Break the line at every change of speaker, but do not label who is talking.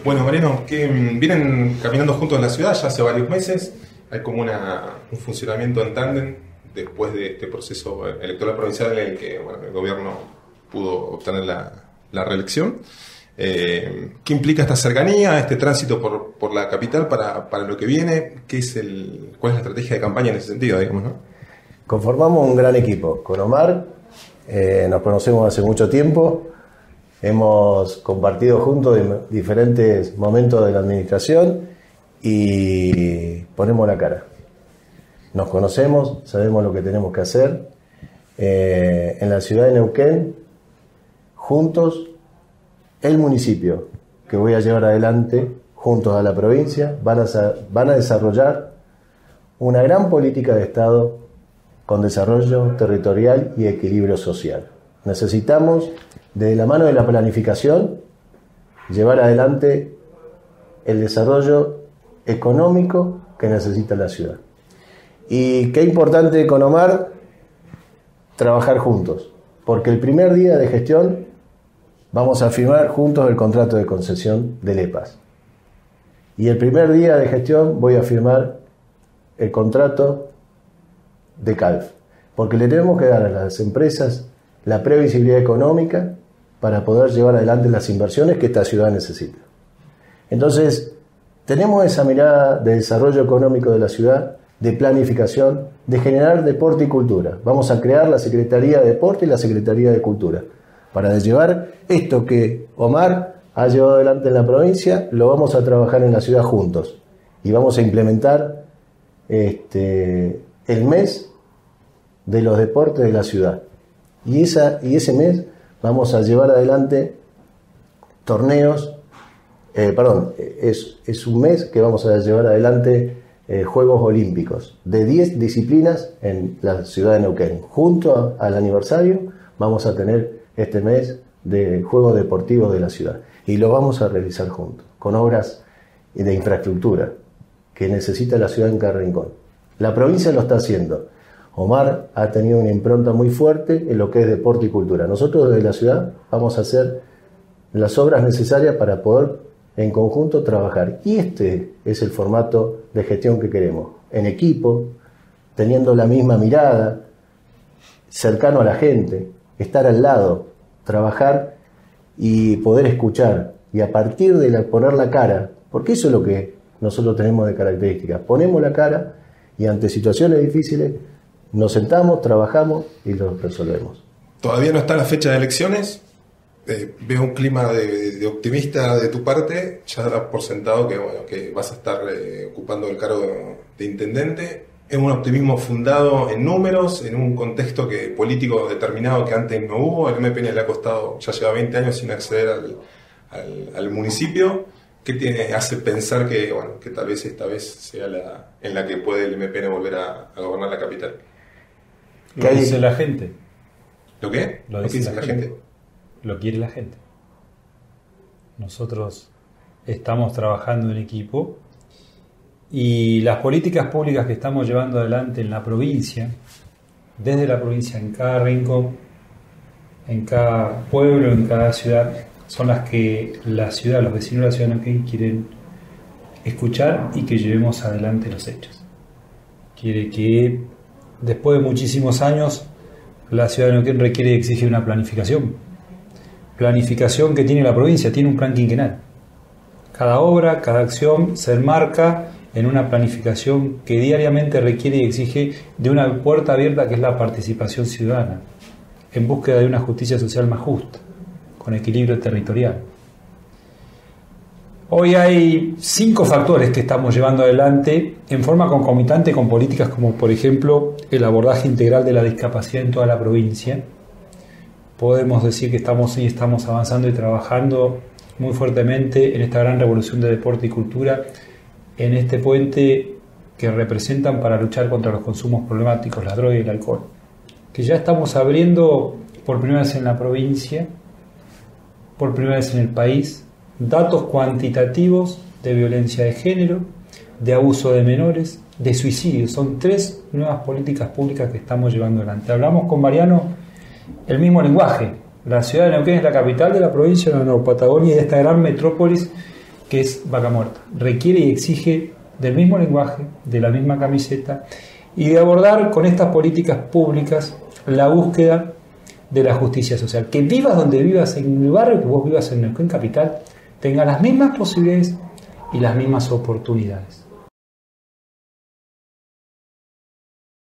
Bueno, Mariano, que vienen caminando juntos en la ciudad ya hace varios meses. Hay como un funcionamiento en tándem después de este proceso electoral provincial en el que el gobierno pudo obtener la reelección. ¿Qué implica esta cercanía, este tránsito por la capital para lo que viene? ¿Cuál es la estrategia de campaña en ese sentido, digamos, ¿no?
Conformamos un gran equipo. Con Omar nos conocemos hace mucho tiempo. Hemos compartido juntos diferentes momentos de la administración y ponemos la cara. Nos conocemos, sabemos lo que tenemos que hacer. En la ciudad de Neuquén, juntos, el municipio que voy a llevar adelante, juntos a la provincia, van a desarrollar una gran política de Estado con desarrollo territorial y equilibrio social. Necesitamos, de la mano de la planificación, llevar adelante el desarrollo económico que necesita la ciudad. Y qué importante con Omar trabajar juntos, porque el primer día de gestión vamos a firmar juntos el contrato de concesión del EPAS. Y el primer día de gestión voy a firmar el contrato de CALF, porque le tenemos que dar a las empresas la previsibilidad económica para poder llevar adelante las inversiones que esta ciudad necesita. Entonces, tenemos esa mirada de desarrollo económico de la ciudad, de planificación, de generar deporte y cultura. Vamos a crear la Secretaría de Deporte y la Secretaría de Cultura para llevar esto que Omar ha llevado adelante en la provincia, lo vamos a trabajar en la ciudad juntos y vamos a implementar el mes de los deportes de la ciudad. Y ese mes vamos a llevar adelante torneos, es un mes que vamos a llevar adelante Juegos Olímpicos de 10 disciplinas en la ciudad de Neuquén. Junto al aniversario vamos a tener este mes de Juegos Deportivos de la ciudad y lo vamos a realizar juntos, con obras de infraestructura que necesita la ciudad en cada rincón. La provincia lo está haciendo. Omar ha tenido una impronta muy fuerte en lo que es deporte y cultura. Nosotros desde la ciudad vamos a hacer las obras necesarias para poder en conjunto trabajar. Y este es el formato de gestión que queremos. En equipo, teniendo la misma mirada, cercano a la gente, estar al lado, trabajar y poder escuchar. Y a partir de poner la cara, porque eso es lo que nosotros tenemos de características. Ponemos la cara y ante situaciones difíciles nos sentamos, trabajamos y lo resolvemos.
Todavía no está la fecha de elecciones. Veo un clima de optimista de tu parte. Ya das por sentado que vas a estar ocupando el cargo de intendente. Es un optimismo fundado en números, en un contexto político determinado que antes no hubo. El MPN le ha costado, ya lleva 20 años sin acceder al municipio. ¿Qué hace pensar que tal vez esta vez sea en la que puede el MPN volver a gobernar la capital?
Lo dice la gente.
¿Lo qué?
Lo dice la gente. Lo quiere la gente. Nosotros estamos trabajando en equipo y las políticas públicas que estamos llevando adelante en la provincia, desde la provincia, en cada rincón, en cada pueblo, en cada ciudad, son las que la ciudad, los vecinos de la ciudad de Neuquén quieren escuchar y que llevemos adelante los hechos. Quiere que después de muchísimos años la ciudad de Neuquén requiere y exige una planificación que tiene la provincia, tiene un plan quinquenal. Cada obra, cada acción se enmarca en una planificación que diariamente requiere y exige de una puerta abierta que es la participación ciudadana, en búsqueda de una justicia social más justa, con equilibrio territorial. Hoy hay 5 factores que estamos llevando adelante en forma concomitante con políticas como, por ejemplo, el abordaje integral de la discapacidad en toda la provincia. Podemos decir que estamos avanzando y trabajando muy fuertemente en esta gran revolución de deporte y cultura, en este puente que representan para luchar contra los consumos problemáticos, la droga y el alcohol, que ya estamos abriendo por primera vez en la provincia, por primera vez en el país, datos cuantitativos de violencia de género, de abuso de menores, de suicidio. Son 3 nuevas políticas públicas que estamos llevando adelante. Hablamos con Mariano el mismo lenguaje. La ciudad de Neuquén es la capital de la provincia de la Nueva Patagonia y de esta gran metrópolis que es Vaca Muerta. Requiere y exige del mismo lenguaje, de la misma camiseta, y de abordar con estas políticas públicas la búsqueda de la justicia social. Que vivas donde vivas, en el barrio que vos vivas en Neuquén Capital, tengas las mismas posibilidades y las mismas oportunidades.